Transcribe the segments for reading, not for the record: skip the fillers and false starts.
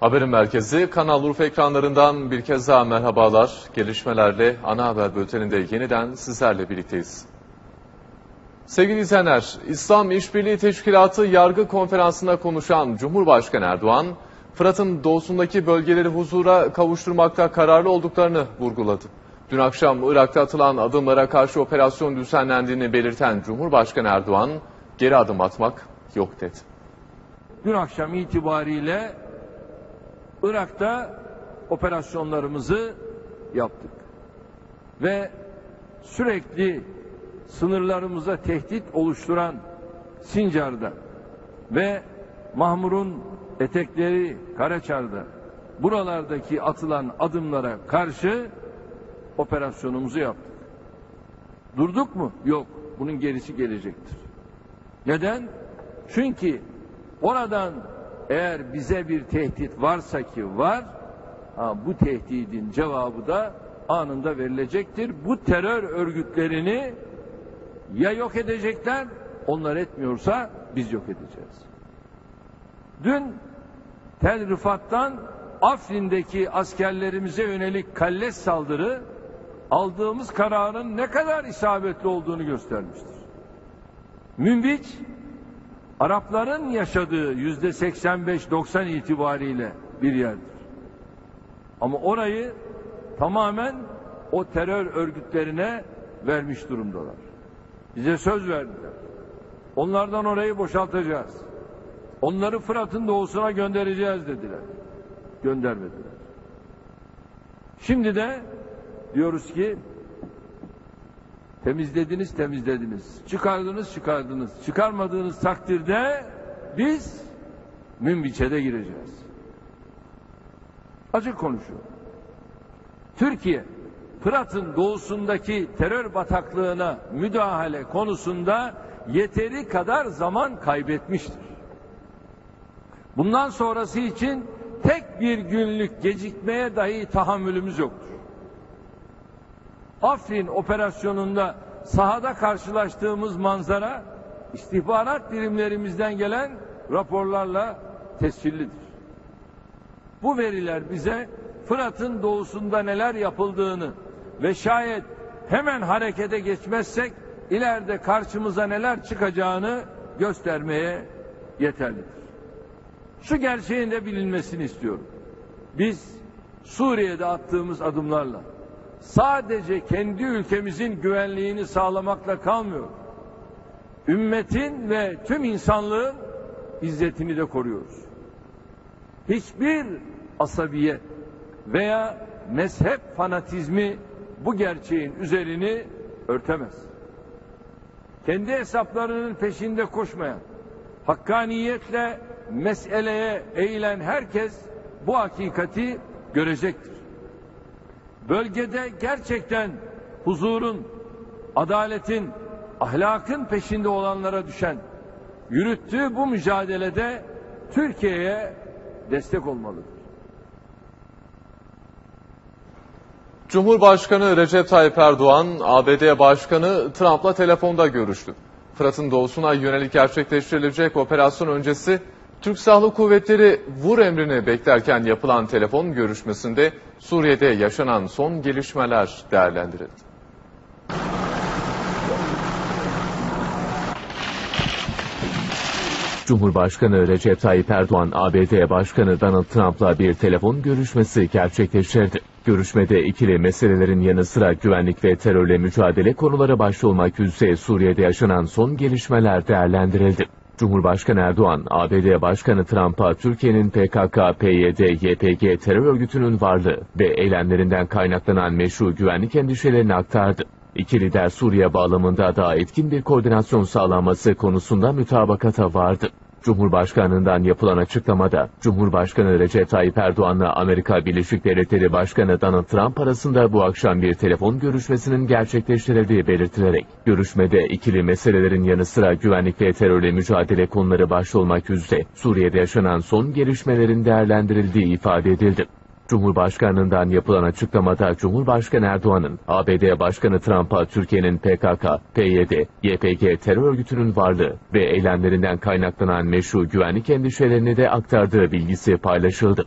Haberin merkezi Kanal Urfa ekranlarından bir kez daha merhabalar. Gelişmelerle ana haber bülteninde yeniden sizlerle birlikteyiz. Sevgili izleyenler, İslam İşbirliği Teşkilatı Yargı Konferansı'nda konuşan Cumhurbaşkanı Erdoğan, Fırat'ın doğusundaki bölgeleri huzura kavuşturmakta kararlı olduklarını vurguladı. Dün akşam Irak'ta atılan adımlara karşı operasyon düzenlendiğini belirten Cumhurbaşkanı Erdoğan, geri adım atmak yok dedi. Dün akşam itibariyle Irak'ta operasyonlarımızı yaptık ve sürekli sınırlarımıza tehdit oluşturan Sincar'da ve Mahmur'un etekleri Karaçar'da buralardaki atılan adımlara karşı operasyonumuzu yaptık. Durduk mu? Yok. Bunun gerisi gelecektir. Neden? Çünkü oradan eğer bize bir tehdit varsa ki var, bu tehdidin cevabı da anında verilecektir. Bu terör örgütlerini ya yok edecekler, onlar etmiyorsa biz yok edeceğiz. Dün Tel Rifat'tan Afrin'deki askerlerimize yönelik kalleş saldırı aldığımız kararın ne kadar isabetli olduğunu göstermiştir. Münbiç, Arapların yaşadığı %85-90 itibariyle bir yerdir. Ama orayı tamamen o terör örgütlerine vermiş durumdalar. Bize söz verdiler. Onlardan orayı boşaltacağız. Onları Fırat'ın doğusuna göndereceğiz dediler. Göndermediler. Şimdi de diyoruz ki temizlediniz. Çıkardınız. Çıkarmadığınız takdirde biz Münbiç'e de gireceğiz. Açık konuşuyor. Türkiye, Fırat'ın doğusundaki terör bataklığına müdahale konusunda yeteri kadar zaman kaybetmiştir. Bundan sonrası için tek bir günlük gecikmeye dahi tahammülümüz yoktur. Afrin operasyonunda sahada karşılaştığımız manzara istihbarat birimlerimizden gelen raporlarla tescillidir. Bu veriler bize Fırat'ın doğusunda neler yapıldığını ve şayet hemen harekete geçmezsek ileride karşımıza neler çıkacağını göstermeye yeterlidir. Şu gerçeğin de bilinmesini istiyorum. Biz Suriye'de attığımız adımlarla sadece kendi ülkemizin güvenliğini sağlamakla kalmıyor. Ümmetin ve tüm insanlığın izzetini de koruyoruz. Hiçbir asabiyet veya mezhep fanatizmi bu gerçeğin üzerini örtemez. Kendi hesaplarının peşinde koşmayan, hakkaniyetle meseleye eğilen herkes bu hakikati görecektir. Bölgede gerçekten huzurun, adaletin, ahlakın peşinde olanlara düşen, yürüttüğü bu mücadelede Türkiye'ye destek olmalıdır. Cumhurbaşkanı Recep Tayyip Erdoğan, ABD Başkanı Trump'la telefonda görüştü. Fırat'ın doğusuna yönelik gerçekleştirilecek operasyon öncesi Türk Silahlı Kuvvetleri vur emrini beklerken yapılan telefon görüşmesinde Suriye'de yaşanan son gelişmeler değerlendirildi. Cumhurbaşkanı Recep Tayyip Erdoğan, ABD Başkanı Donald Trump'la bir telefon görüşmesi gerçekleştirdi. Görüşmede ikili meselelerin yanı sıra güvenlik ve terörle mücadele konuları başta olmak üzere Suriye'de yaşanan son gelişmeler değerlendirildi. Cumhurbaşkanı Erdoğan, ABD Başkanı Trump'a Türkiye'nin PKK, PYD, YPG terör örgütünün varlığı ve eylemlerinden kaynaklanan meşru güvenlik endişelerini aktardı. İki lider Suriye bağlamında daha etkin bir koordinasyon sağlanması konusunda mütabakata vardı. Cumhurbaşkanlığından yapılan açıklamada, Cumhurbaşkanı Recep Tayyip Erdoğan'la Amerika Birleşik Devletleri Başkanı Donald Trump arasında bu akşam bir telefon görüşmesinin gerçekleştirildiği belirtilerek, görüşmede ikili meselelerin yanı sıra güvenlik ve terörle mücadele konuları başta olmak üzere Suriye'de yaşanan son gelişmelerin değerlendirildiği ifade edildi. Cumhurbaşkanlığından yapılan açıklamada Cumhurbaşkanı Erdoğan'ın ABD Başkanı Trump'a Türkiye'nin PKK, PYD, YPG terör örgütünün varlığı ve eylemlerinden kaynaklanan meşru güvenlik endişelerini de aktardığı bilgisi paylaşıldı.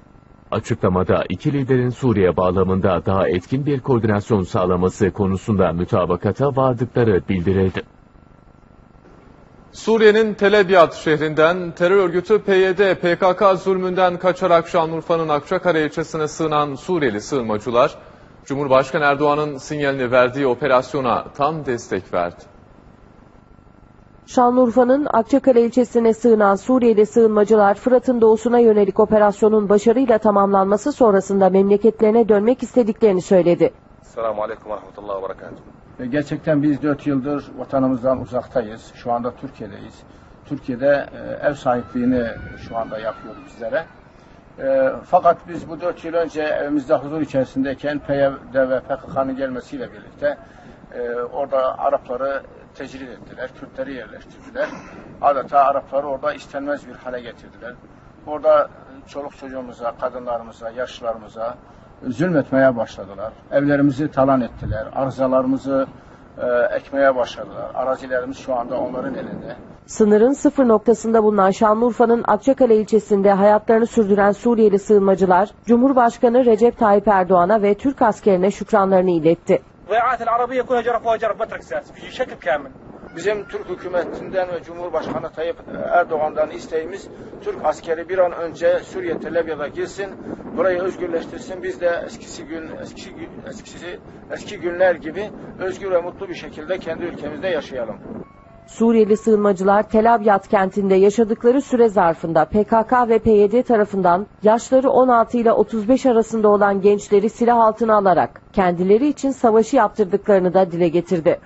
Açıklamada iki liderin Suriye bağlamında daha etkin bir koordinasyon sağlaması konusunda mütabakata vardıkları bildirildi. Suriye'nin Tel Abyad şehrinden terör örgütü PYD, PKK zulmünden kaçarak Şanlıurfa'nın Akçakale ilçesine sığınan Suriyeli sığınmacılar, Cumhurbaşkanı Erdoğan'ın sinyalini verdiği operasyona tam destek verdi. Şanlıurfa'nın Akçakale ilçesine sığınan Suriyeli sığınmacılar Fırat'ın doğusuna yönelik operasyonun başarıyla tamamlanması sonrasında memleketlerine dönmek istediklerini söyledi. Selamun Aleyküm ve Rahmetullahi ve Berekatuhu. Gerçekten biz 4 yıldır vatanımızdan uzaktayız. Şu anda Türkiye'deyiz. Türkiye'de ev sahipliğini şu anda yapıyoruz bizlere. Fakat biz bu 4 yıl önce evimizde huzur içerisindeyken PYD ve PKK'nın gelmesiyle birlikte orada Arapları tecrid ettiler, Kürtleri yerleştirdiler. Adeta Arapları orada istenmez bir hale getirdiler. Orada çoluk çocuğumuza, kadınlarımıza, yaşlılarımıza zulmetmeye başladılar. Evlerimizi talan ettiler, arızalarımızı ekmeye başladılar. Arazilerimiz şu anda onların elinde. Sınırın sıfır noktasında bulunan Şanlıurfa'nın Akçakale ilçesinde hayatlarını sürdüren Suriyeli sığınmacılar, Cumhurbaşkanı Recep Tayyip Erdoğan'a ve Türk askerine şükranlarını iletti. Bizim Türk hükümetinden ve Cumhurbaşkanı Tayyip Erdoğan'dan isteğimiz Türk askeri bir an önce Suriye Tel Abyad'a girsin, burayı özgürleştirsin. Biz de eski günler gibi özgür ve mutlu bir şekilde kendi ülkemizde yaşayalım. Suriyeli sığınmacılar Tel Abyad kentinde yaşadıkları süre zarfında PKK ve PYD tarafından yaşları 16 ile 35 arasında olan gençleri silah altına alarak kendileri için savaşı yaptırdıklarını da dile getirdi.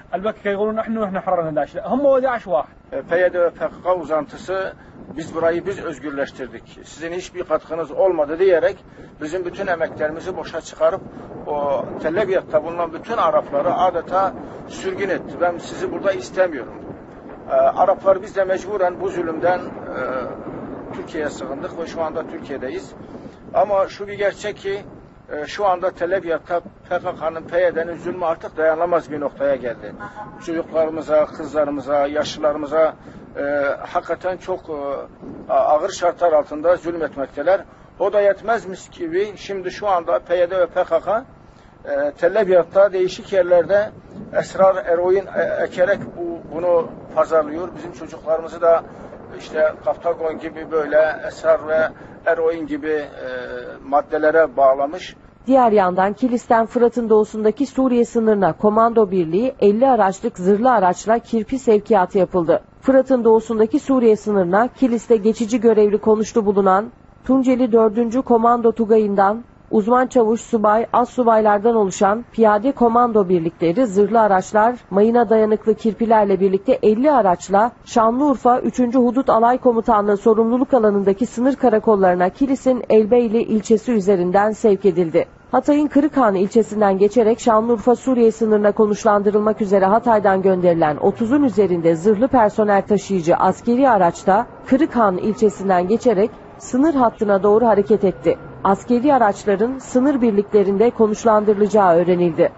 PYD ve PKK uzantısı biz burayı özgürleştirdik, sizin hiçbir katkınız olmadı diyerek bizim bütün emeklerimizi boşa çıkarıp o Tel Abyad'da bulunan bütün Arapları adeta sürgün etti. Ben sizi burada istemiyorum. Araplar biz de mecburen bu zulümden Türkiye'ye sığındık ve şu anda Türkiye'deyiz. Ama şu bir gerçek ki şu anda Tel Abyad'da PKK'nın, PYD'nin zulmü artık dayanılamaz bir noktaya geldi. Çocuklarımıza, kızlarımıza, yaşlılarımıza hakikaten çok ağır şartlar altında zulmetmekteler. O da yetmezmiş gibi şimdi şu anda PYD ve PKK Tel Abyad'da değişik yerlerde esrar, eroin ekerek bunu pazarlıyor. Bizim çocuklarımızı da işte Kaftagon gibi böyle esrar ve eroin gibi maddelere bağlamış. Diğer yandan Kilis'ten Fırat'ın doğusundaki Suriye sınırına komando birliği 50 araçlık zırhlı araçla kirpi sevkiyatı yapıldı. Fırat'ın doğusundaki Suriye sınırına Kilis'te geçici görevli konuşlu bulunan Tunceli 4. Komando Tugayı'ndan uzman çavuş, subay, astsubaylardan oluşan piyade komando birlikleri zırhlı araçlar, mayına dayanıklı kirpilerle birlikte 50 araçla Şanlıurfa 3. Hudut Alay Komutanlığı sorumluluk alanındaki sınır karakollarına Kilis'in Elbeyli ilçesi üzerinden sevk edildi. Hatay'ın Kırıkhan ilçesinden geçerek Şanlıurfa Suriye sınırına konuşlandırılmak üzere Hatay'dan gönderilen 30'un üzerinde zırhlı personel taşıyıcı askeri araçta Kırıkhan ilçesinden geçerek sınır hattına doğru hareket etti. Askeri araçların sınır birliklerinde konuşlandırılacağı öğrenildi.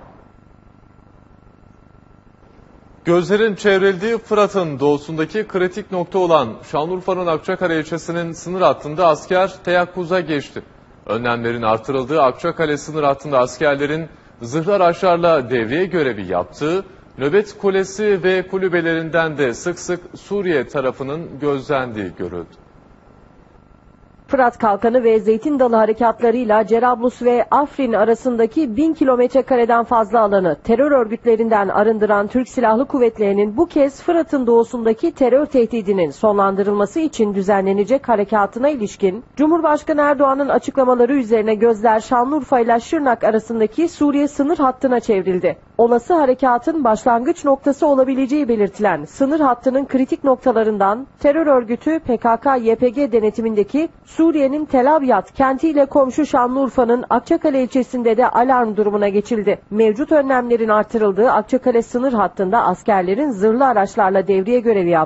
Gözlerin çevrildiği Fırat'ın doğusundaki kritik nokta olan Şanlıurfa'nın Akçakale ilçesinin sınır hattında asker teyakkuza geçti. Önlemlerin artırıldığı Akçakale sınır hattında askerlerin zırhlı araçlarla devriye görevi yaptığı, nöbet kulesi ve kulübelerinden de sık sık Suriye tarafının gözlendiği görüldü. Fırat Kalkanı ve Zeytin Dalı harekatlarıyla Cerablus ve Afrin arasındaki 1000 kilometrekareden fazla alanı terör örgütlerinden arındıran Türk Silahlı Kuvvetleri'nin bu kez Fırat'ın doğusundaki terör tehdidinin sonlandırılması için düzenlenecek harekatına ilişkin Cumhurbaşkanı Erdoğan'ın açıklamaları üzerine gözler Şanlıurfa ile Şırnak arasındaki Suriye sınır hattına çevrildi. Olası harekatın başlangıç noktası olabileceği belirtilen sınır hattının kritik noktalarından terör örgütü PKK-YPG denetimindeki Suriye'nin Tel Abyad kentiyle komşu Şanlıurfa'nın Akçakale ilçesinde de alarm durumuna geçildi. Mevcut önlemlerin artırıldığı Akçakale sınır hattında askerlerin zırhlı araçlarla devriye görevi yaptığı,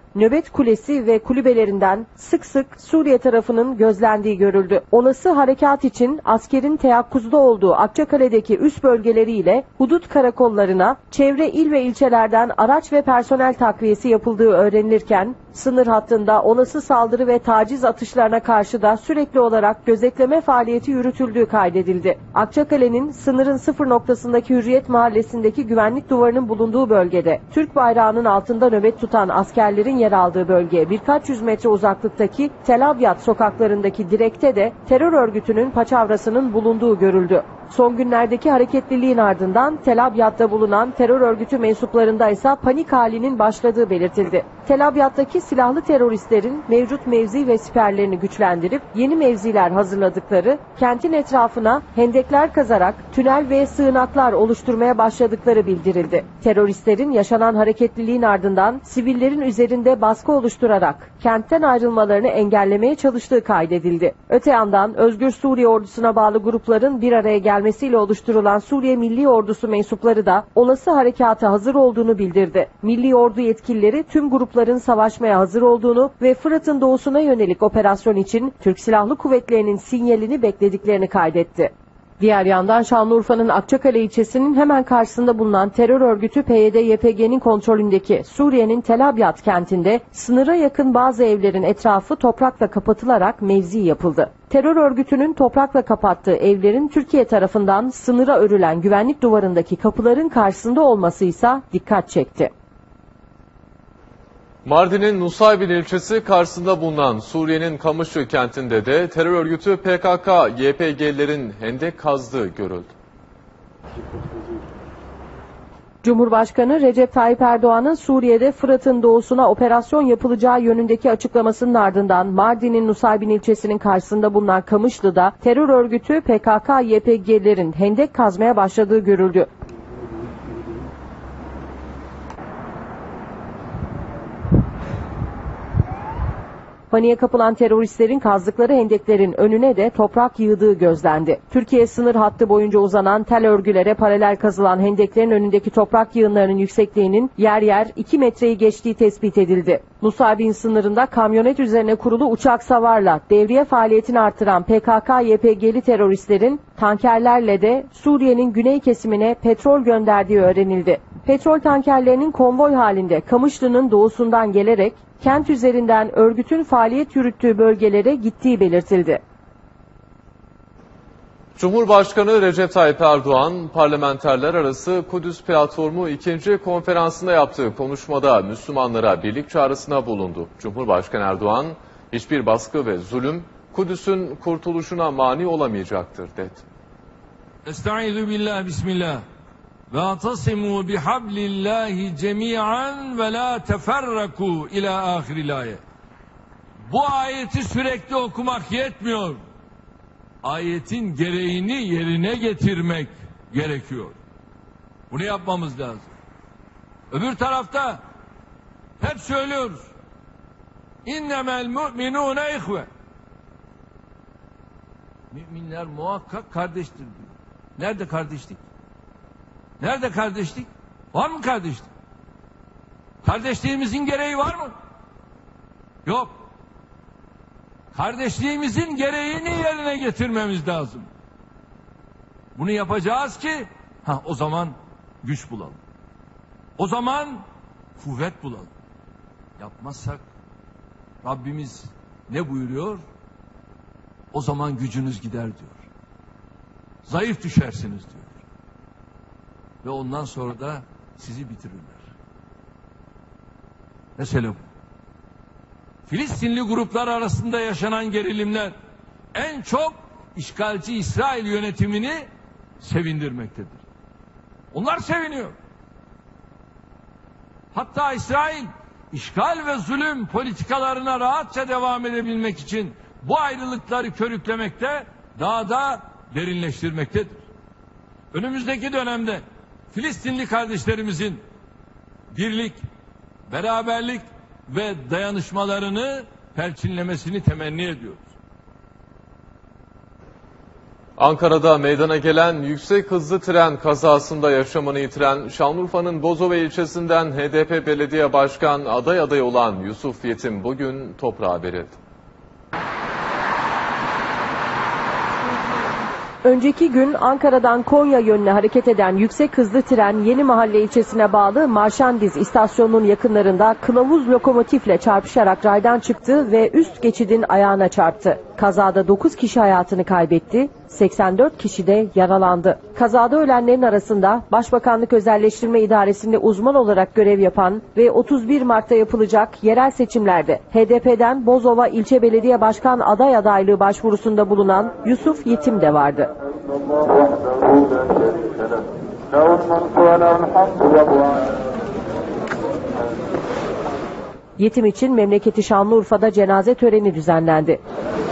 Nöbet Kulesi ve kulübelerinden sık sık Suriye tarafının gözlendiği görüldü. Olası harekat için askerin teyakkuzda olduğu Akçakale'deki üst bölgeleriyle hudut karakollarına çevre il ve ilçelerden araç ve personel takviyesi yapıldığı öğrenilirken, sınır hattında olası saldırı ve taciz atışlarına karşı da sürekli olarak gözetleme faaliyeti yürütüldüğü kaydedildi. Akçakale'nin sınırın sıfır noktasındaki Hürriyet Mahallesi'ndeki güvenlik duvarının bulunduğu bölgede Türk bayrağının altında nöbet tutan askerlerin yer aldığı bölgeye birkaç yüz metre uzaklıktaki Tel Abyad sokaklarındaki direkte de terör örgütünün paçavrasının bulunduğu görüldü. Son günlerdeki hareketliliğin ardından Tel Abyad'da bulunan terör örgütü mensuplarında ise panik halinin başladığı belirtildi. Tel Abyad'daki silahlı teröristlerin mevcut mevzi ve siperlerini güçlendirip yeni mevziler hazırladıkları, kentin etrafına hendekler kazarak tünel ve sığınaklar oluşturmaya başladıkları bildirildi. Teröristlerin yaşanan hareketliliğin ardından sivillerin üzerinde baskı oluşturarak kentten ayrılmalarını engellemeye çalıştığı kaydedildi. Öte yandan Özgür Suriye Ordusu'na bağlı grupların bir araya gelmesiyle oluşturulan Suriye Milli Ordusu mensupları da olası harekata hazır olduğunu bildirdi. Milli Ordu yetkilileri tüm grupların savaşmaya hazır olduğunu ve Fırat'ın doğusuna yönelik operasyon için Türk Silahlı Kuvvetleri'nin sinyalini beklediklerini kaydetti. Diğer yandan Şanlıurfa'nın Akçakale ilçesinin hemen karşısında bulunan terör örgütü PYD-YPG'nin kontrolündeki Suriye'nin Tel Abyad kentinde sınıra yakın bazı evlerin etrafı toprakla kapatılarak mevzi yapıldı. Terör örgütünün toprakla kapattığı evlerin Türkiye tarafından sınıra örülen güvenlik duvarındaki kapıların karşısında olması ise dikkat çekti. Mardin'in Nusaybin ilçesi karşısında bulunan Suriye'nin Kamışlı kentinde de terör örgütü PKK-YPG'lerin hendek kazdığı görüldü. Cumhurbaşkanı Recep Tayyip Erdoğan'ın Suriye'de Fırat'ın doğusuna operasyon yapılacağı yönündeki açıklamasının ardından Mardin'in Nusaybin ilçesinin karşısında bulunan Kamışlı'da terör örgütü PKK-YPG'lerin hendek kazmaya başladığı görüldü. Paniğe kapılan teröristlerin kazdıkları hendeklerin önüne de toprak yığdığı gözlendi. Türkiye sınır hattı boyunca uzanan tel örgülere paralel kazılan hendeklerin önündeki toprak yığınlarının yüksekliğinin yer yer 2 metreyi geçtiği tespit edildi. Nusaybin sınırında kamyonet üzerine kurulu uçak savarla devriye faaliyetini artıran PKK-YPG'li teröristlerin tankerlerle de Suriye'nin güney kesimine petrol gönderdiği öğrenildi. Petrol tankerlerinin konvoy halinde Kamışlı'nın doğusundan gelerek kent üzerinden örgütün faaliyet yürüttüğü bölgelere gittiği belirtildi. Cumhurbaşkanı Recep Tayyip Erdoğan, parlamenterler arası Kudüs Platformu 2. konferansında yaptığı konuşmada Müslümanlara birlik çağrısına bulundu. Cumhurbaşkanı Erdoğan, hiçbir baskı ve zulüm Kudüs'ün kurtuluşuna mani olamayacaktır dedi. Estaizu billah, bismillah. Ve atasimu bihablillahi cemi'an ve la teferraku ila ahiril ayet. Bu ayeti sürekli okumak yetmiyor. Ayetin gereğini yerine getirmek gerekiyor. Bunu yapmamız lazım. Öbür tarafta hep söylüyoruz. İnnemel mu'minûne ihve. Müminler muhakkak kardeştir diyor. Nerede kardeşlik? Nerede kardeşlik? Var mı kardeşlik? Kardeşliğimizin gereği var mı? Yok. Kardeşliğimizin gereğini yerine getirmemiz lazım. Bunu yapacağız ki o zaman güç bulalım. O zaman kuvvet bulalım. Yapmazsak Rabbimiz ne buyuruyor? O zaman gücünüz gider diyor. Zayıf düşersiniz diyor. Ve ondan sonra da sizi bitirirler. Mesele bu. Filistinli gruplar arasında yaşanan gerilimler en çok işgalci İsrail yönetimini sevindirmektedir. Onlar seviniyor. Hatta İsrail işgal ve zulüm politikalarına rahatça devam edebilmek için bu ayrılıkları körüklemekte, daha da derinleştirmektedir. Önümüzdeki dönemde Filistinli kardeşlerimizin birlik, beraberlik ve dayanışmalarını perçinlemesini temenni ediyoruz. Ankara'da meydana gelen yüksek hızlı tren kazasında yaşamını yitiren Şanlıurfa'nın Bozova ilçesinden HDP Belediye Başkan adayı olan Yusuf Yetim bugün toprağa verildi. Önceki gün Ankara'dan Konya yönüne hareket eden yüksek hızlı tren Yenimahalle ilçesine bağlı Marşandiz istasyonunun yakınlarında kılavuz lokomotifle çarpışarak raydan çıktı ve üst geçidin ayağına çarptı. Kazada 9 kişi hayatını kaybetti, 84 kişi de yaralandı. Kazada ölenlerin arasında Başbakanlık Özelleştirme İdaresi'nde uzman olarak görev yapan ve 31 Mart'ta yapılacak yerel seçimlerde HDP'den Bozova İlçe Belediye Başkan adaylığı başvurusunda bulunan Yusuf Yetim de vardı. Yetim için memleketi Şanlıurfa'da cenaze töreni düzenlendi.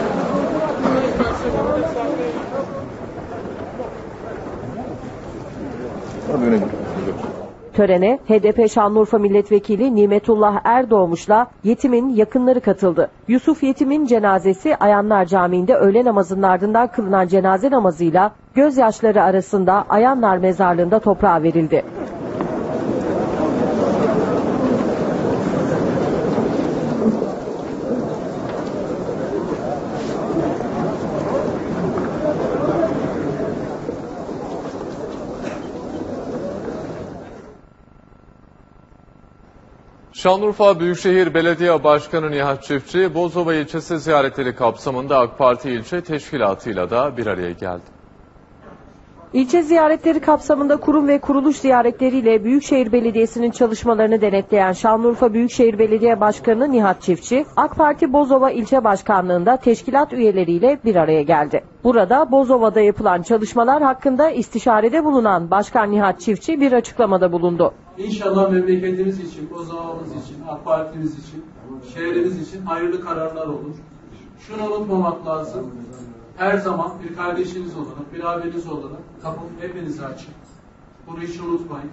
Törene HDP Şanlıurfa Milletvekili Nimetullah Erdoğmuş'la Yetim'in yakınları katıldı. Yusuf Yetim'in cenazesi Ayanlar Camii'nde öğle namazının ardından kılınan cenaze namazıyla gözyaşları arasında Ayanlar Mezarlığı'nda toprağa verildi. Şanlıurfa Büyükşehir Belediye Başkanı Nihat Çiftçi, Bozova ilçesi ziyaretleri kapsamında AK Parti ilçe teşkilatıyla da bir araya geldi. İlçe ziyaretleri kapsamında kurum ve kuruluş ziyaretleriyle Büyükşehir Belediyesi'nin çalışmalarını denetleyen Şanlıurfa Büyükşehir Belediye Başkanı Nihat Çiftçi, AK Parti Bozova İlçe Başkanlığı'nda teşkilat üyeleriyle bir araya geldi. Burada Bozova'da yapılan çalışmalar hakkında istişarede bulunan Başkan Nihat Çiftçi bir açıklamada bulundu. İnşallah memleketimiz için, Bozova'mız için, AK Parti'miz için, şehrimiz için hayırlı kararlar olur. Şunu unutmamak lazım. Her zaman bir kardeşiniz olarak, bir abiniz olarak kapım hepinize açık. Bunu hiç unutmayın.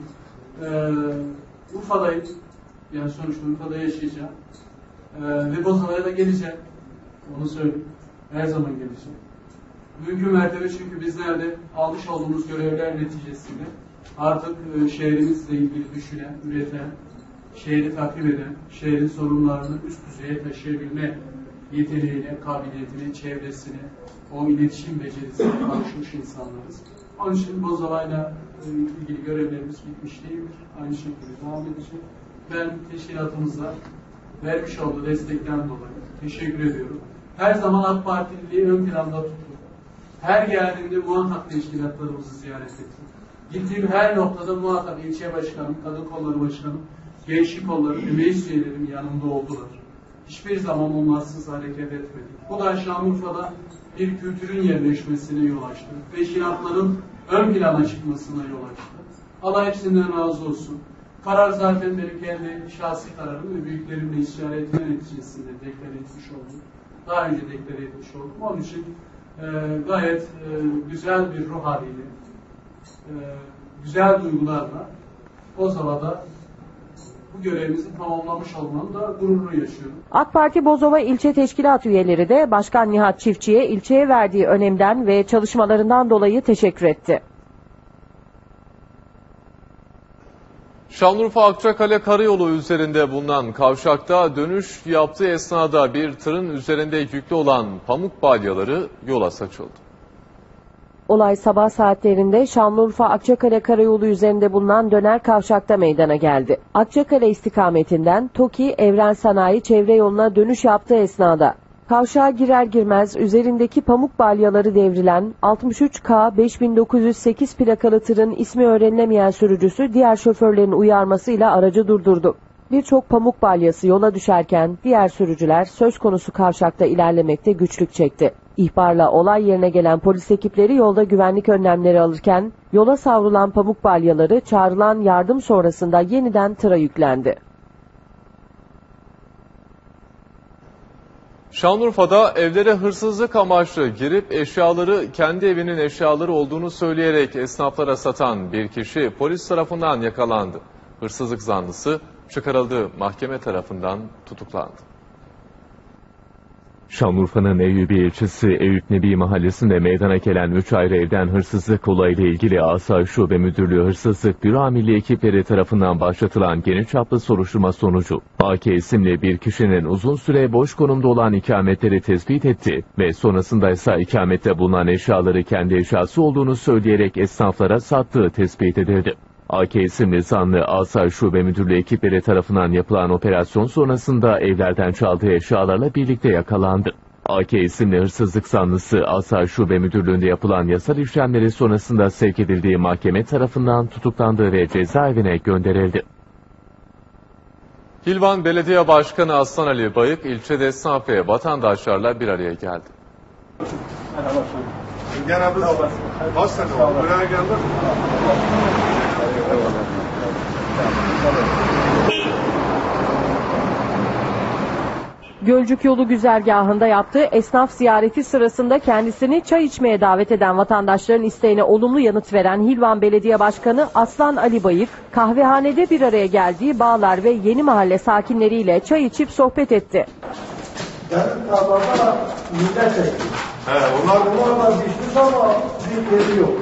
Urfa'dayım. Yani sonuçta Urfa'da yaşayacağım. Ve Bozova'ya da geleceğim. Onu söyleyeyim. Her zaman geleceğim. Mümkün mertebe çünkü bizler de almış olduğumuz görevler neticesinde artık şehrimizle ilgili düşünen, üreten, şehri takip eden, şehrin sorunlarını üst düzeye taşıyabilme yeteneğine, kabiliyetine, çevresine, o iletişim becerisine alışmış insanlarız. Onun için Bozova'yla ilgili görevlerimiz bitmiş değildir. Aynı şekilde devam edecek. Ben teşkilatımıza vermiş olduğu destekten dolayı teşekkür ediyorum. Her zaman AK Partililiği ön planda tuttum. Her geldiğimde muhakkak teşkilatlarımızı ziyaret ettim. Gittiğim her noktada muhakkak ilçe başkanım, kadın kolları başkanım, gençlik kolları, meclis üyelerim yanımda oldular. Hiçbir zaman onlarsız hareket etmedik. Bu da Şanlıurfa'da bir kültürün yerleşmesine yol açtı. Teşkilatların ön plana çıkmasına yol açtı. Allah hepsinden razı olsun. Karar zaten benim kendi şahsi kararım ve büyüklerimle istişare etme neticesinde deklare etmiş oldum. Daha önce deklare etmiş oldum. Onun için gayet güzel bir ruh haliyle, güzel duygularla Bozova'da bu görevimizi tamamlamış olmanın da gururunu yaşıyorum. AK Parti Bozova İlçe Teşkilat üyeleri de Başkan Nihat Çiftçi'ye ilçeye verdiği önemden ve çalışmalarından dolayı teşekkür etti. Şanlıurfa Akçakale Karayolu üzerinde bulunan kavşakta dönüş yaptığı esnada bir tırın üzerinde yüklü olan pamuk balyaları yola saçıldı. Olay sabah saatlerinde Şanlıurfa Akçakale Karayolu üzerinde bulunan döner kavşakta meydana geldi. Akçakale istikametinden TOKİ Evren Sanayi çevre yoluna dönüş yaptığı esnada kavşağa girer girmez üzerindeki pamuk balyaları devrilen 63K 5908 plakalı tırın ismi öğrenilemeyen sürücüsü diğer şoförlerin uyarmasıyla aracı durdurdu. Birçok pamuk balyası yola düşerken diğer sürücüler söz konusu kavşakta ilerlemekte güçlük çekti. İhbarla olay yerine gelen polis ekipleri yolda güvenlik önlemleri alırken yola savrulan pamuk balyaları çağrılan yardım sonrasında yeniden tıra yüklendi. Şanlıurfa'da evlere hırsızlık amaçlı girip eşyaları kendi evinin eşyaları olduğunu söyleyerek esnaflara satan bir kişi polis tarafından yakalandı. Hırsızlık zanlısı çıkarıldığı mahkeme tarafından tutuklandı. Şanlıurfa'nın Eyyubi ilçesi Eyüp Nebi mahallesinde meydana gelen 3 ayrı evden hırsızlık olayıyla ilgili Asayiş Şube Müdürlüğü Hırsızlık Büro Amirliği ekipleri tarafından başlatılan geniş çaplı soruşturma sonucu AK isimli bir kişinin uzun süre boş konumda olan ikametleri tespit etti ve sonrasında ise ikamette bulunan eşyaları kendi eşyası olduğunu söyleyerek esnaflara sattığı tespit edildi. AK isimli zanlı Asayiş Şube Müdürlüğü ekipleri tarafından yapılan operasyon sonrasında evlerden çaldığı eşyalarla birlikte yakalandı. AK isimli hırsızlık zanlısı Asayiş Şube Müdürlüğü'nde yapılan yasal işlemleri sonrasında sevk edildiği mahkeme tarafından tutuklandı ve cezaevine gönderildi. Hilvan Belediye Başkanı Aslan Ali Bayık ilçede esnaf ve vatandaşlarla bir araya geldi. Gölcük Yolu güzergahında yaptığı esnaf ziyareti sırasında kendisini çay içmeye davet eden vatandaşların isteğine olumlu yanıt veren Hilvan Belediye Başkanı Aslan Ali Bayık, kahvehanede bir araya geldiği Bağlar ve Yeni Mahalle sakinleriyle çay içip sohbet etti. Benim tabağımda millet ekti. Onlar düşmüş ama bir yeri yok.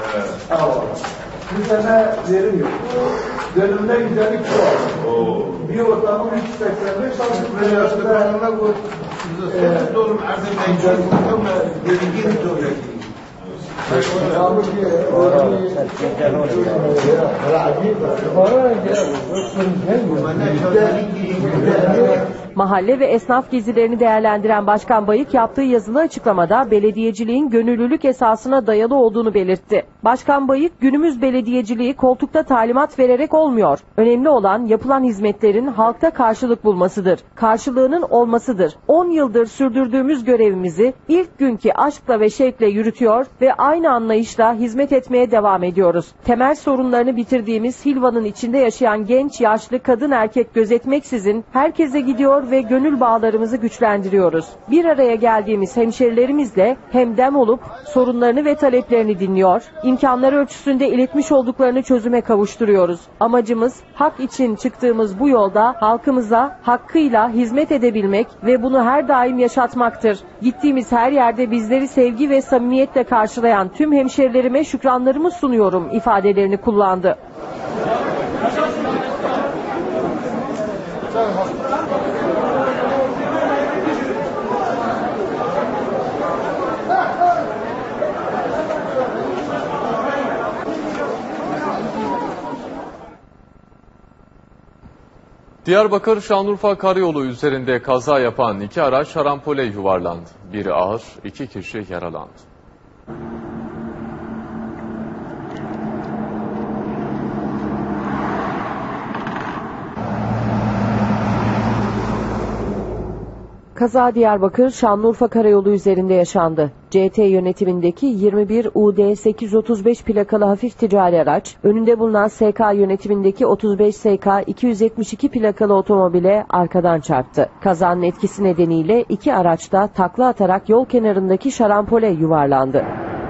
Bu sene verim yok. Gönlümde güzellik şu var. Bir ortamı 385 aldık ve yaşında bu doğru Mahalle ve esnaf gezilerini değerlendiren Başkan Bayık yaptığı yazılı açıklamada belediyeciliğin gönüllülük esasına dayalı olduğunu belirtti. Başkan Bayık, günümüz belediyeciliği koltukta talimat vererek olmuyor. Önemli olan yapılan hizmetlerin halkta karşılık bulmasıdır. Karşılığının olmasıdır. 10 yıldır sürdürdüğümüz görevimizi ilk günkü aşkla ve şevkle yürütüyor ve aynı anlayışla hizmet etmeye devam ediyoruz. Temel sorunlarını bitirdiğimiz Hilvan'ın içinde yaşayan genç, yaşlı, kadın, erkek gözetmeksizin herkese gidiyor ve gönül bağlarımızı güçlendiriyoruz. Bir araya geldiğimiz hemşerilerimizle hemdem olup sorunlarını ve taleplerini dinliyor, imkanları ölçüsünde iletmiş olduklarını çözüme kavuşturuyoruz. Amacımız hak için çıktığımız bu yolda halkımıza hakkıyla hizmet edebilmek ve bunu her daim yaşatmaktır. Gittiğimiz her yerde bizleri sevgi ve samimiyetle karşılayan tüm hemşerilerime şükranlarımı sunuyorum ifadelerini kullandı. Diyarbakır Şanlıurfa Karayolu üzerinde kaza yapan 2 araç şarampole yuvarlandı. Biri ağır, 2 kişi yaralandı. Kaza Diyarbakır Şanlıurfa Karayolu üzerinde yaşandı. CT yönetimindeki 21 UD 835 plakalı hafif ticari araç, önünde bulunan SK yönetimindeki 35 SK 272 plakalı otomobile arkadan çarptı. Kazanın etkisi nedeniyle 2 araç da takla atarak yol kenarındaki şarampole yuvarlandı.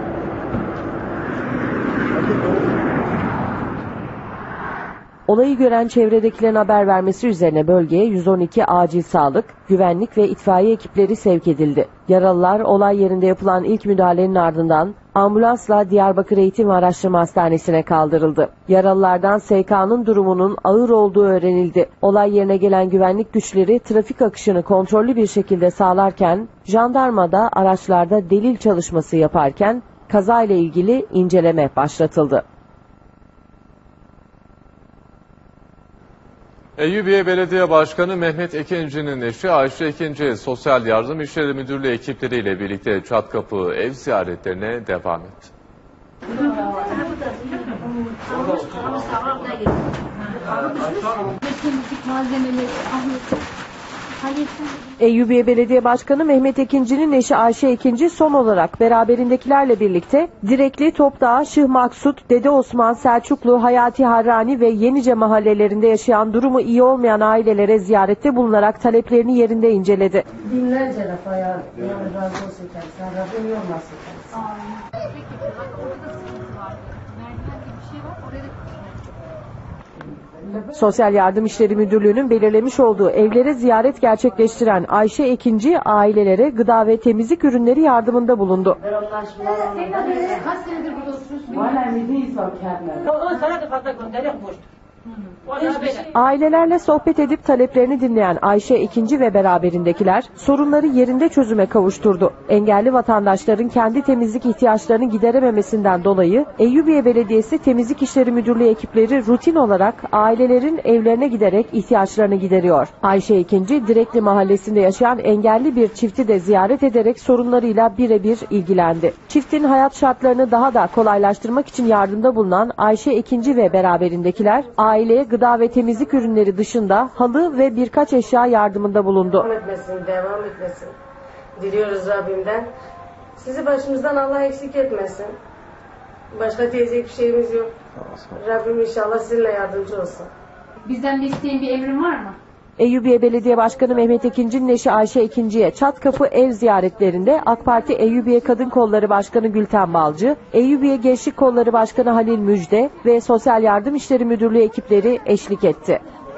Olayı gören çevredekilerin haber vermesi üzerine bölgeye 112 acil sağlık, güvenlik ve itfaiye ekipleri sevk edildi. Yaralılar olay yerinde yapılan ilk müdahalenin ardından ambulansla Diyarbakır Eğitim ve Araştırma Hastanesi'ne kaldırıldı. Yaralılardan SK'nın durumunun ağır olduğu öğrenildi. Olay yerine gelen güvenlik güçleri trafik akışını kontrollü bir şekilde sağlarken, jandarma da araçlarda delil çalışması yaparken kazayla ilgili inceleme başlatıldı. Eyyubiye Belediye Başkanı Mehmet Ekinci'nin eşi Ayşe Ekinci, Sosyal Yardım İşleri Müdürlüğü ekipleriyle birlikte Çatkapı ev ziyaretlerine devam etti. Eyyubiye Belediye Başkanı Mehmet Ekinci'nin eşi Ayşe Ekinci son olarak beraberindekilerle birlikte Direkli, Topdağ, Şıh Maksut, Dede Osman, Selçuklu, Hayati Harrani ve Yenice mahallelerinde yaşayan durumu iyi olmayan ailelere ziyarette bulunarak taleplerini yerinde inceledi. Binlerce defa ya razı olsun kendisine, Rabbim yormasın kendisine. Sosyal Yardım İşleri Müdürlüğü'nün belirlemiş olduğu evlere ziyaret gerçekleştiren Ayşe Ekinci ailelere gıda ve temizlik ürünleri yardımında bulundu. Kaç senedir burada oturuyorsun? Ailelerle sohbet edip taleplerini dinleyen Ayşe Ekinci ve beraberindekiler sorunları yerinde çözüme kavuşturdu. Engelli vatandaşların kendi temizlik ihtiyaçlarını giderememesinden dolayı Eyyubiye Belediyesi Temizlik İşleri Müdürlüğü ekipleri rutin olarak ailelerin evlerine giderek ihtiyaçlarını gideriyor. Ayşe Ekinci, Direkli Mahallesi'nde yaşayan engelli bir çifti de ziyaret ederek sorunlarıyla birebir ilgilendi. Çiftin hayat şartlarını daha da kolaylaştırmak için yardımda bulunan Ayşe Ekinci ve beraberindekiler aileye gıda ve temizlik ürünleri dışında halı ve birkaç eşya yardımında bulundu. Devam etmesin. Diliyoruz Rabbimden. Sizi başımızdan Allah eksik etmesin. Başka diyecek bir şeyimiz yok. Rabbim inşallah sizinle yardımcı olsun. Bizden bir isteğin, bir emrin var mı? Eyyubiye Belediye Başkanı Mehmet Ekinci'nin eşi Ayşe Ekinci'ye çat kapı ev ziyaretlerinde AK Parti Eyyubiye Kadın Kolları Başkanı Gülten Balcı, Eyyubiye Gençlik Kolları Başkanı Halil Müjde ve Sosyal Yardım İşleri Müdürlüğü ekipleri eşlik etti.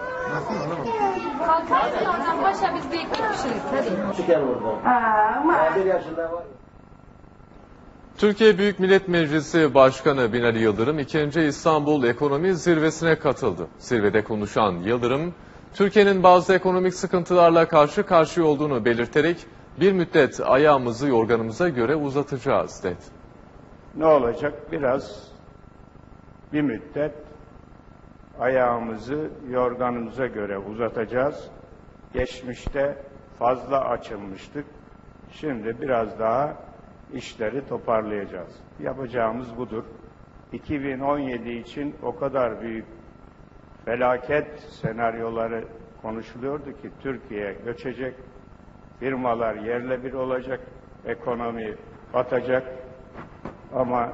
Kalkar mısın oradan paşa, biz beklemişiz. Hadi. Çıkar oradan. Bir yaşında var. Türkiye Büyük Millet Meclisi Başkanı Binali Yıldırım 2. İstanbul Ekonomi Zirvesi'ne katıldı. Zirvede konuşan Yıldırım, Türkiye'nin bazı ekonomik sıkıntılarla karşı karşıya olduğunu belirterek bir müddet ayağımızı yorganımıza göre uzatacağız dedi. Ne olacak? Bir müddet ayağımızı yorganımıza göre uzatacağız. Geçmişte fazla açılmıştık. Şimdi biraz daha işleri toparlayacağız. Yapacağımız budur. 2017 için o kadar büyük felaket senaryoları konuşuluyordu ki Türkiye göçecek, firmalar yerle bir olacak, ekonomi batacak ama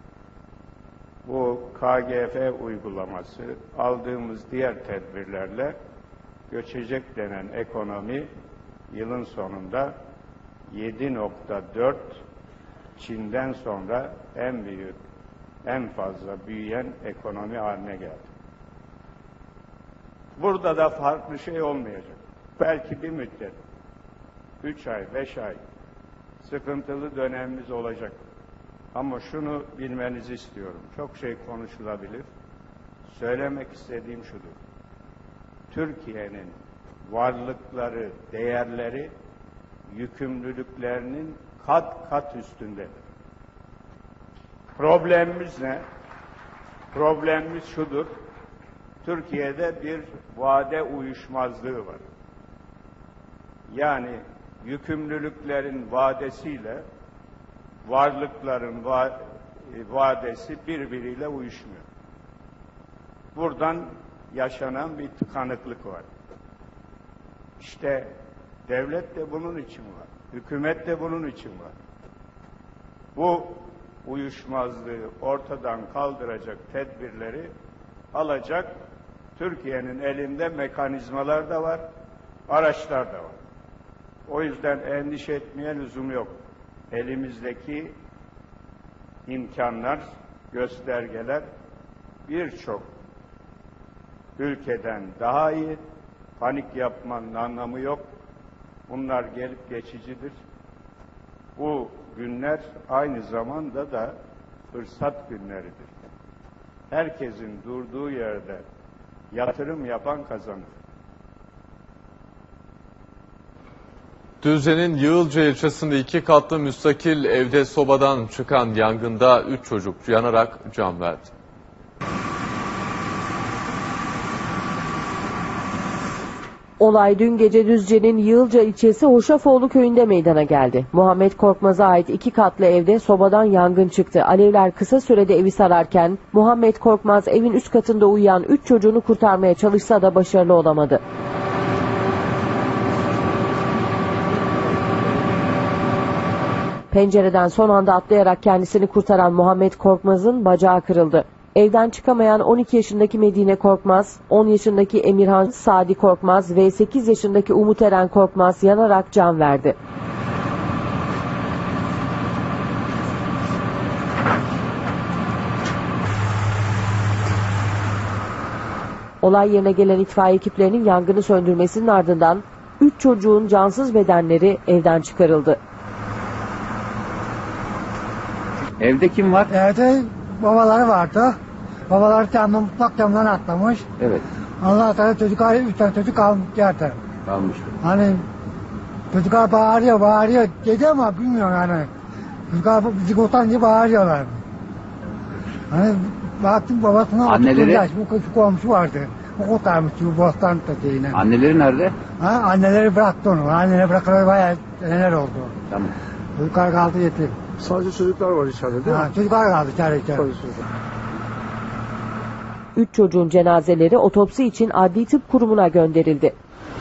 bu KGF uygulaması, aldığımız diğer tedbirlerle göçecek denen ekonomi yılın sonunda 7.4 Çin'den sonra en büyük, en fazla büyüyen ekonomi haline geldi. Burada da farklı şey olmayacak. Belki bir müddet, 3 ay, 5 ay sıkıntılı dönemimiz olacak. Ama şunu bilmenizi istiyorum. Çok şey konuşulabilir. Söylemek istediğim şudur. Türkiye'nin varlıkları, değerleri, yükümlülüklerinin kat kat üstündedir. Problemimiz ne? Problemimiz şudur. Türkiye'de bir vade uyuşmazlığı var. Yani yükümlülüklerin vadesiyle varlıkların vadesi birbiriyle uyuşmuyor. Buradan yaşanan bir tıkanıklık var. İşte devlet de bunun için var. Hükümet de bunun için var. Bu uyuşmazlığı ortadan kaldıracak tedbirleri alacak. Türkiye'nin elinde mekanizmalar da var, araçlar da var. O yüzden endişe etmeye lüzum yok. Elimizdeki imkanlar, göstergeler birçok ülkeden daha iyi. Panik yapmanın anlamı yok. Bunlar gelip geçicidir. Bu günler aynı zamanda da fırsat günleridir. Herkesin durduğu yerde yatırım yapan kazanır. Düzce'nin Yığılca ilçesinde 2 katlı müstakil evde sobadan çıkan yangında 3 çocuk yanarak can verdi. Olay dün gece Düzce'nin Yığılca ilçesi Hoşafoğlu köyünde meydana geldi. Muhammed Korkmaz'a ait 2 katlı evde sobadan yangın çıktı. Alevler kısa sürede evi sararken Muhammed Korkmaz evin üst katında uyuyan 3 çocuğunu kurtarmaya çalışsa da başarılı olamadı. Pencereden son anda atlayarak kendisini kurtaran Muhammed Korkmaz'ın bacağı kırıldı. Evden çıkamayan 12 yaşındaki Medine Korkmaz, 10 yaşındaki Emirhan Sadi Korkmaz ve 8 yaşındaki Umut Eren Korkmaz yanarak can verdi. Olay yerine gelen itfaiye ekiplerinin yangını söndürmesinin ardından 3 çocuğun cansız bedenleri evden çıkarıldı. Evde kim var? Evde babaları vardı. Babaları camdan, mutlak camdan atlamış. Evet. Allah Teala çocuklar, 3 tane çocuk kalmış yerde. Kalmıştı. Hani çocuklar bağırıyor dedi ama bilmiyorum yani. Çocuklar bizi kurtarınca bağırıyorlar. Hani baktım babasına anneleri? Bu komşu vardı. O kurtarmış bu bostan taşıyla. Anneleri nerede? Ha, anneleri bıraktı onu. Anneleri bırakalı bayağı neler oldu. Tamam. Çocuklar kaldı yetim. Sadece çocuklar var içeride değil mi? Çocuklar kaldı içeride. 3 çocuğun cenazeleri otopsi için Adli Tıp Kurumu'na gönderildi.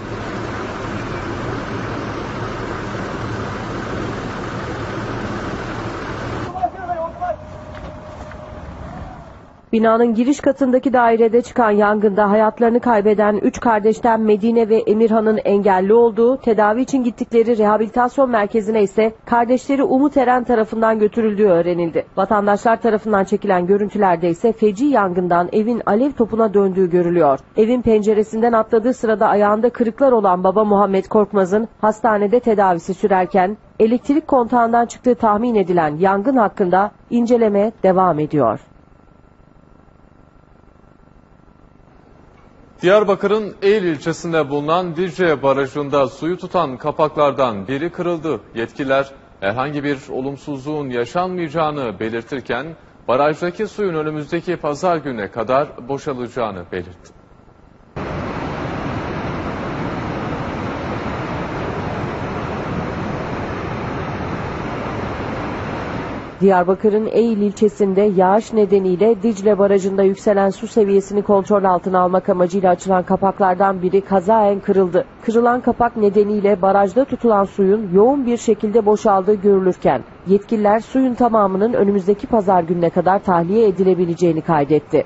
Binanın giriş katındaki dairede çıkan yangında hayatlarını kaybeden 3 kardeşten Medine ve Emirhan'ın engelli olduğu, tedavi için gittikleri rehabilitasyon merkezine ise kardeşleri Umut Eren tarafından götürüldüğü öğrenildi. Vatandaşlar tarafından çekilen görüntülerde ise feci yangından evin alev topuna döndüğü görülüyor. Evin penceresinden atladığı sırada ayağında kırıklar olan baba Muhammed Korkmaz'ın hastanede tedavisi sürerken elektrik kontağından çıktığı tahmin edilen yangın hakkında inceleme devam ediyor. Diyarbakır'ın Eğil ilçesinde bulunan Dicle Barajı'nda suyu tutan kapaklardan biri kırıldı. Yetkililer herhangi bir olumsuzluğun yaşanmayacağını belirtirken barajdaki suyun önümüzdeki pazar gününe kadar boşalacağını belirtti. Diyarbakır'ın Eğil ilçesinde yağış nedeniyle Dicle Barajı'nda yükselen su seviyesini kontrol altına almak amacıyla açılan kapaklardan biri kazaen kırıldı. Kırılan kapak nedeniyle barajda tutulan suyun yoğun bir şekilde boşaldığı görülürken yetkililer suyun tamamının önümüzdeki pazar gününe kadar tahliye edilebileceğini kaydetti.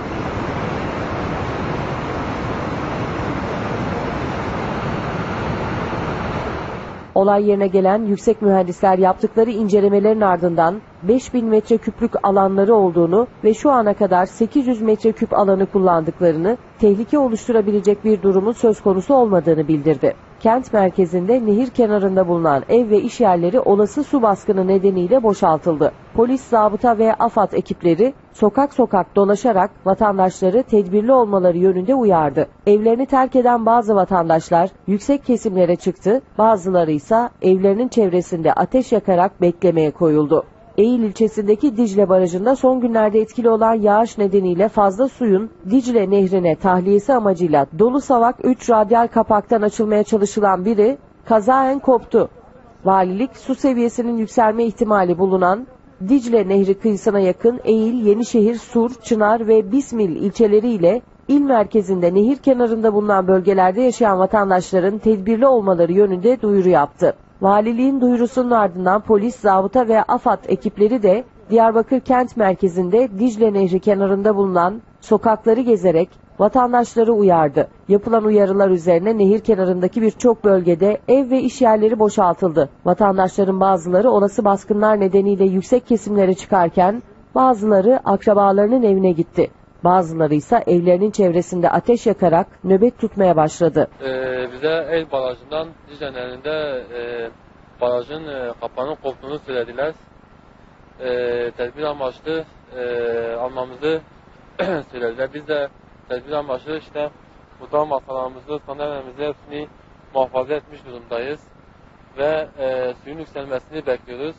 Olay yerine gelen yüksek mühendisler yaptıkları incelemelerin ardından 5000 metreküplük alanları olduğunu ve şu ana kadar 800 metreküp alanı kullandıklarını, tehlike oluşturabilecek bir durumun söz konusu olmadığını bildirdi. Kent merkezinde nehir kenarında bulunan ev ve iş yerleri olası su baskını nedeniyle boşaltıldı. Polis, zabıta ve AFAD ekipleri sokak sokak dolaşarak vatandaşları tedbirli olmaları yönünde uyardı. Evlerini terk eden bazı vatandaşlar yüksek kesimlere çıktı, bazıları ise evlerinin çevresinde ateş yakarak beklemeye koyuldu. Eğil ilçesindeki Dicle Barajı'nda son günlerde etkili olan yağış nedeniyle fazla suyun Dicle Nehri'ne tahliyesi amacıyla dolu savak 3 radyal kapaktan açılmaya çalışılan biri kazaen koptu. Valilik su seviyesinin yükselme ihtimali bulunan Dicle Nehri kıyısına yakın Eğil, Yenişehir, Sur, Çınar ve Bismil ilçeleriyle il merkezinde nehir kenarında bulunan bölgelerde yaşayan vatandaşların tedbirli olmaları yönünde duyuru yaptı. Valiliğin duyurusunun ardından polis, zabıta ve AFAD ekipleri de Diyarbakır kent merkezinde Dicle Nehri kenarında bulunan sokakları gezerek vatandaşları uyardı. Yapılan uyarılar üzerine nehir kenarındaki birçok bölgede ev ve iş yerleri boşaltıldı. Vatandaşların bazıları olası baskınlar nedeniyle yüksek kesimlere çıkarken bazıları akrabalarının evine gitti. Bazıları ise evlerinin çevresinde ateş yakarak nöbet tutmaya başladı. Bize Eğil Barajı'ndan Dicle Nehri'nde barajın kapağının koptuğunu söylediler. Tedbir amaçlı almamızı söylediler. Biz de tedbir amaçlı işte mutfak masalarımızı, sandalyelerimizi hepsini muhafaza etmiş durumdayız. Ve suyun yükselmesini bekliyoruz.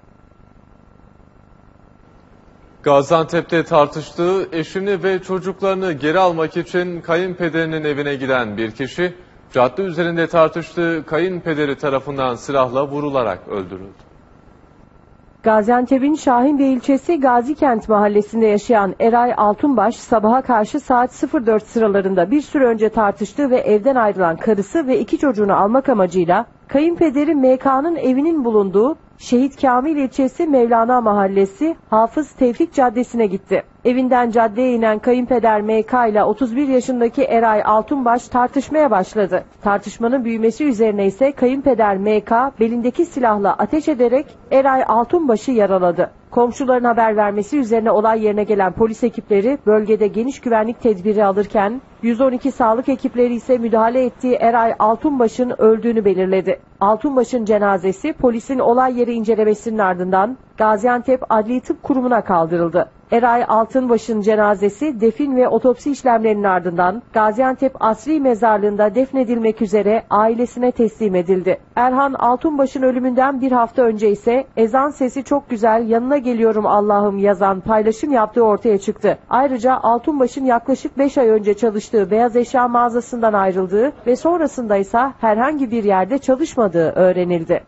Gaziantep'te tartıştığı eşini ve çocuklarını geri almak için kayınpederinin evine giden bir kişi, cadde üzerinde tartıştığı kayınpederi tarafından silahla vurularak öldürüldü. Gaziantep'in Şahinbey ilçesi Gazikent mahallesinde yaşayan Eray Altunbaş sabaha karşı saat 04 sıralarında bir süre önce tartıştığı ve evden ayrılan karısı ve 2 çocuğunu almak amacıyla kayınpederi MK'nın evinin bulunduğu Şehit Kamil ilçesi Mevlana Mahallesi Hafız Tevfik Caddesi'ne gitti. Evinden caddeye inen kayınpeder MK ile 31 yaşındaki Eray Altunbaş tartışmaya başladı. Tartışmanın büyümesi üzerine ise kayınpeder MK belindeki silahla ateş ederek Eray Altunbaş'ı yaraladı. Komşuların haber vermesi üzerine olay yerine gelen polis ekipleri bölgede geniş güvenlik tedbiri alırken 112 sağlık ekipleri ise müdahale ettiği Eray Altunbaş'ın öldüğünü belirledi. Altunbaş'ın cenazesi polisin olay yeri incelemesinin ardından Gaziantep Adli Tıp Kurumu'na kaldırıldı. Eray Altunbaş'ın cenazesi defin ve otopsi işlemlerinin ardından Gaziantep Asri Mezarlığı'nda defnedilmek üzere ailesine teslim edildi. Erhan Altunbaş'ın ölümünden bir hafta önce ise ezan sesi çok güzel yanına geliyorum Allah'ım yazan paylaşım yaptığı ortaya çıktı. Ayrıca Altunbaş'ın yaklaşık 5 ay önce çalıştığı beyaz eşya mağazasından ayrıldığı ve sonrasında ise herhangi bir yerde çalışmadığı öğrenildi.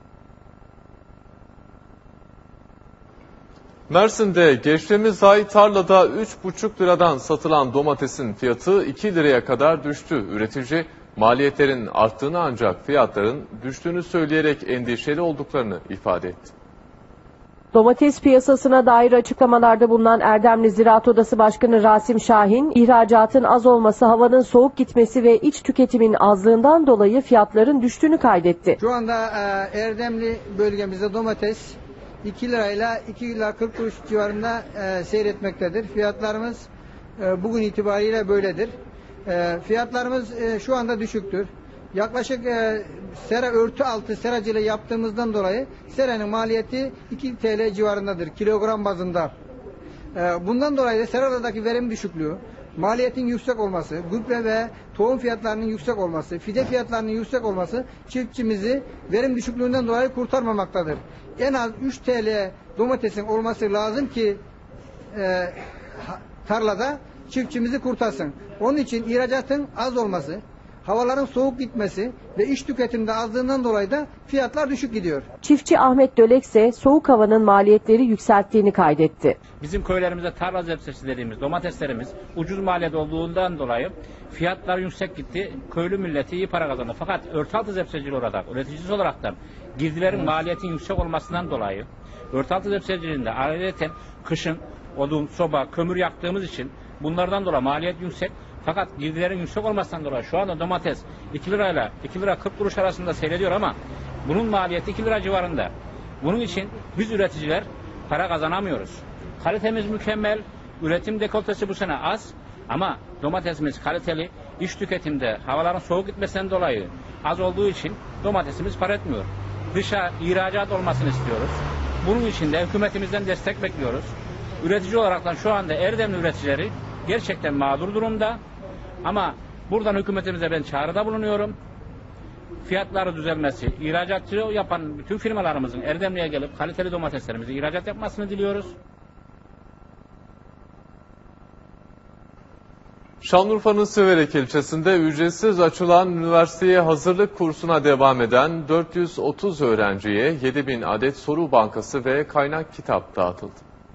Mersin'de geçtiğimiz ay tarlada 3,5 liradan satılan domatesin fiyatı 2 liraya kadar düştü. Üretici maliyetlerin arttığını ancak fiyatların düştüğünü söyleyerek endişeli olduklarını ifade etti. Domates piyasasına dair açıklamalarda bulunan Erdemli Ziraat Odası Başkanı Rasim Şahin, ihracatın az olması, havanın soğuk gitmesi ve iç tüketimin azlığından dolayı fiyatların düştüğünü kaydetti. Şu anda Erdemli bölgemizde domates 2 lirayla 2 lira 40 kuruş civarında seyretmektedir. Fiyatlarımız bugün itibariyle böyledir. Fiyatlarımız şu anda düşüktür. Yaklaşık sera örtü altı seracılığı yaptığımızdan dolayı seranın maliyeti 2 TL civarındadır kilogram bazında. Bundan dolayı da seralardaki verim düşüklüğü, maliyetin yüksek olması, gübre ve tohum fiyatlarının yüksek olması, fide fiyatlarının yüksek olması çiftçimizi verim düşüklüğünden dolayı kurtarmamaktadır. En az 3 TL domatesin olması lazım ki tarlada çiftçimizi kurtarsın. Onun için ihracatın az olması, havaların soğuk gitmesi ve iç tüketimde azlığından dolayı da fiyatlar düşük gidiyor. Çiftçi Ahmet Dölek ise soğuk havanın maliyetleri yükselttiğini kaydetti. Bizim köylerimizde tarla zepsesi dediğimiz domateslerimiz ucuz maliyet olduğundan dolayı fiyatlar yüksek gitti. Köylü milleti iyi para kazandı. Fakat örtüaltı zepseciliği olarak, üreticisi olaraktan girdilerin maliyetin yüksek olmasından dolayı örtüaltı zepseciliğinde ayrıca kışın odun, soba, kömür yaktığımız için bunlardan dolayı maliyet yüksek. Fakat girdilerin yüksek olmasından dolayı şu anda domates 2 lirayla 2 lira 40 kuruş arasında seyrediyor ama bunun maliyeti 2 lira civarında. Bunun için biz üreticiler para kazanamıyoruz. Kalitemiz mükemmel, üretim dekoltesi bu sene az ama domatesimiz kaliteli, iç tüketimde havaların soğuk gitmesinden dolayı az olduğu için domatesimiz para etmiyor. Dışa ihracat olmasını istiyoruz. Bunun için de hükümetimizden destek bekliyoruz. Üretici olaraktan şu anda Erdemli üreticileri gerçekten mağdur durumda. Ama buradan hükümetimize ben çağrıda bulunuyorum. Fiyatları düzelmesi, ihracatçı yapan bütün firmalarımızın Erdemli'ye gelip kaliteli domateslerimizi ihracat yapmasını diliyoruz. Şanlıurfa'nın Siverek ilçesinde ücretsiz açılan üniversiteye hazırlık kursuna devam eden 430 öğrenciye 7000 adet soru bankası ve kaynak kitap dağıtıldı.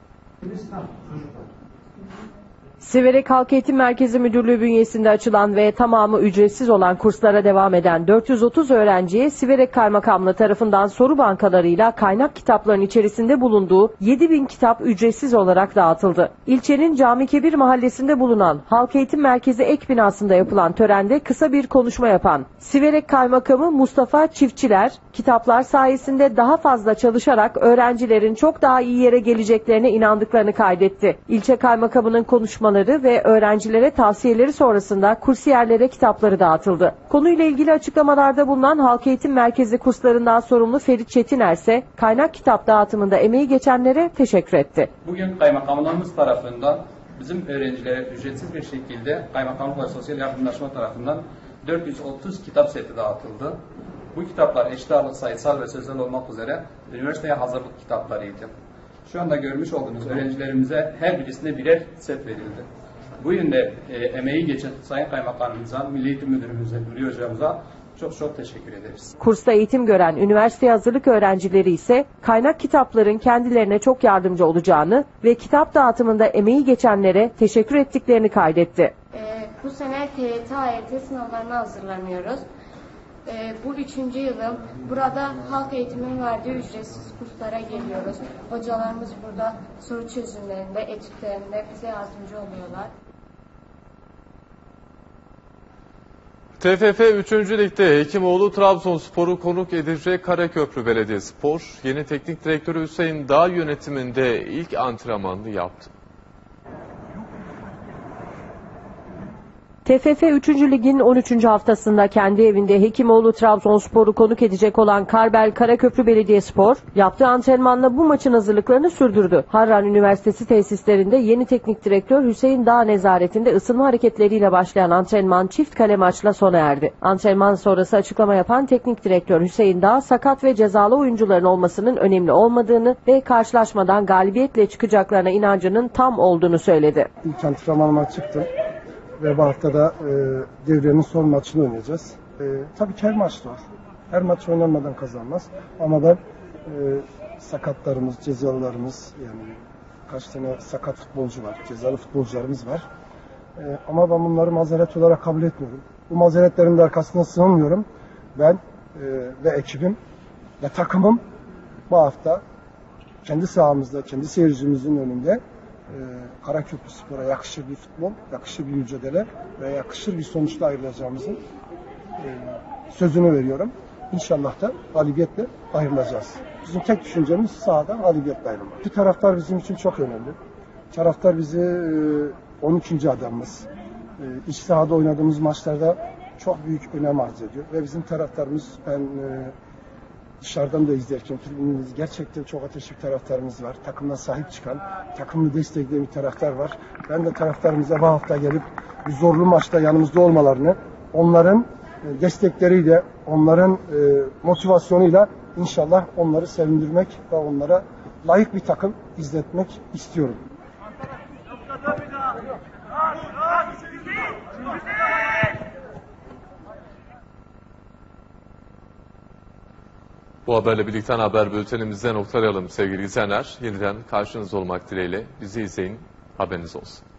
Siverek Halk Eğitim Merkezi Müdürlüğü bünyesinde açılan ve tamamı ücretsiz olan kurslara devam eden 430 öğrenciye Siverek Kaymakamlığı tarafından soru bankalarıyla kaynak kitapların içerisinde bulunduğu 7000 kitap ücretsiz olarak dağıtıldı. İlçenin Camikebir mahallesinde bulunan Halk Eğitim Merkezi ek binasında yapılan törende kısa bir konuşma yapan Siverek Kaymakamı Mustafa Çiftçiler, kitaplar sayesinde daha fazla çalışarak öğrencilerin çok daha iyi yere geleceklerine inandıklarını kaydetti. İlçe Kaymakamının konuşmaları ve öğrencilere tavsiyeleri sonrasında kursiyerlere kitapları dağıtıldı. Konuyla ilgili açıklamalarda bulunan Halk Eğitim Merkezi kurslarından sorumlu Ferit Çetiner ise kaynak kitap dağıtımında emeği geçenlere teşekkür etti. Bugün Kaymakamlığımız tarafından bizim öğrencilere ücretsiz bir şekilde Kaymakamlık ve Sosyal Yardımlaşma tarafından 430 kitap seti dağıtıldı. Bu kitaplar eşit ağırlık sayısal ve sözel olmak üzere üniversiteye hazırlık kitaplarıydı. Şu anda görmüş olduğunuz öğrencilerimize her birisine birer set verildi. Bu yönde emeği geçen Sayın Kaymakamımıza, Milli Eğitim Müdürümüze, Nuri Hocamıza çok teşekkür ederiz. Kursta eğitim gören üniversite hazırlık öğrencileri ise kaynak kitapların kendilerine çok yardımcı olacağını ve kitap dağıtımında emeği geçenlere teşekkür ettiklerini kaydetti. Bu sene TYT, AYT sınavlarına hazırlanıyoruz. Bu 3. yılım. Burada halk eğitiminin verdiği ücretsiz kurslara geliyoruz. Hocalarımız burada soru çözümlerinde, etütlerinde bize yardımcı oluyorlar. TFF 3. Lig'de Hekimoğlu Trabzonspor'u konuk edecek Karaköprü Belediyespor, yeni teknik direktörü Hüseyin Dağ yönetiminde ilk antrenmanını yaptı. TFF 3. Lig'in 13. haftasında kendi evinde Hekimoğlu Trabzonspor'u konuk edecek olan Karbel Karaköprü Belediyespor, yaptığı antrenmanla bu maçın hazırlıklarını sürdürdü. Harran Üniversitesi tesislerinde yeni teknik direktör Hüseyin Dağ nezaretinde ısınma hareketleriyle başlayan antrenman çift kale maçla sona erdi. Antrenman sonrası açıklama yapan teknik direktör Hüseyin Dağ, sakat ve cezalı oyuncuların olmasının önemli olmadığını ve karşılaşmadan galibiyetle çıkacaklarına inancının tam olduğunu söyledi. İlk antrenmanıma çıktım. Ve bu hafta da devrenin son maçını oynayacağız. Tabii ki her maç zor. Her maç oynanmadan kazanmaz. Ama ben sakatlarımız, cezalılarımız, yani kaç tane sakat futbolcu var, cezalı futbolcularımız var. Ama ben bunları mazeret olarak kabul etmiyorum. Bu mazeretlerin de arkasına sığınmıyorum. Ben ve ekibim ve takımım bu hafta kendi sahamızda, kendi seyircimizin önünde Karaköprüspor'a yakışır bir futbol, yakışır bir mücadele ve yakışır bir sonuçla ayrılacağımızın sözünü veriyorum. İnşallah da galibiyetle ayrılacağız. Bizim tek düşüncemiz sahadan galibiyetle ayrılmak. Taraftar bizim için çok önemli. Taraftar bizi 12. adamımız. İç sahada oynadığımız maçlarda çok büyük önem arz ediyor. Ve bizim taraftarımız, ben dışarıdan da izlerken gerçekten çok ateşli bir taraftarımız var. Takımına sahip çıkan, takımını destekleyen bir taraftar var. Ben de taraftarımıza bu hafta gelip bu zorlu maçta yanımızda olmalarını, onların destekleriyle, onların motivasyonuyla inşallah onları sevindirmek ve onlara layık bir takım izletmek istiyorum. Bu haberle birlikte haber bültenimizde noktalayalım sevgili izleyenler. Yeniden karşınızda olmak dileğiyle bizi izleyin, haberiniz olsun.